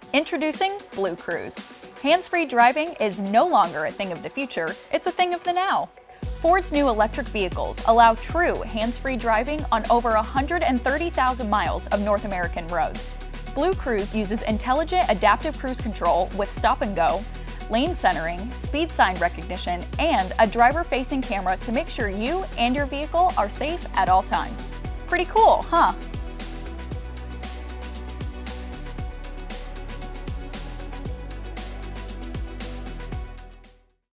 Introducing Blue Cruise. Hands-free driving is no longer a thing of the future, it's a thing of the now. Ford's new electric vehicles allow true hands-free driving on over 130,000 miles of North American roads. Blue Cruise uses intelligent adaptive cruise control with stop and go, lane centering, speed sign recognition, and a driver-facing camera to make sure you and your vehicle are safe at all times. Pretty cool, huh?